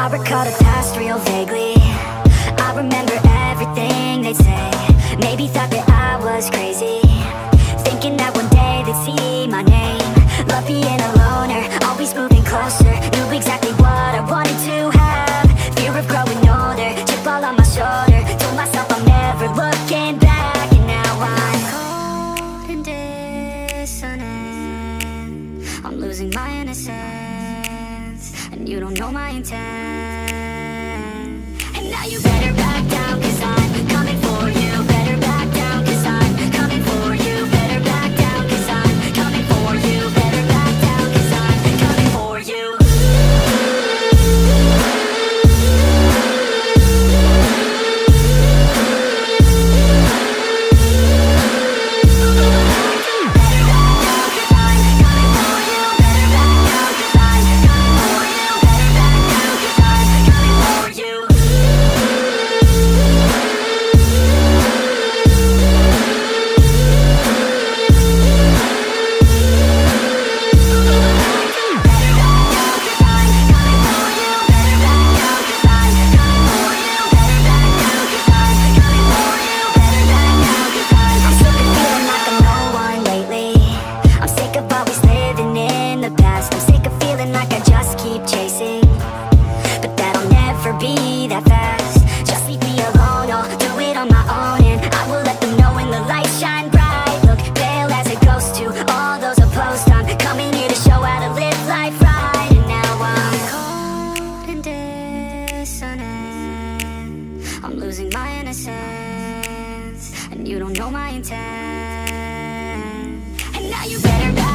I recall the past real vaguely. I remember everything they'd say. Maybe thought that I was crazy, thinking that one day they'd see my name. Love being a loner, always moving closer. Knew exactly what I wanted to have. Fear of growing older, chip all on my shoulder. Told myself I'm never looking back. And now I'm cold and dissonant. I'm losing my innocence, and you don't know my intent. And now you better back down, 'cause I'm coming for you. Better back down, 'cause I'm coming for you. Better back down, 'cause I'm coming for you. Better back down, 'cause I'm coming for you. Be that fast, just leave me alone. I'll do it on my own, and I will let them know when the lights shine bright. Look pale as a ghost to all those opposed. I'm coming here to show how to live life right. And now I'm cold and dissonant. I'm losing my innocence, and you don't know my intent. And now you better back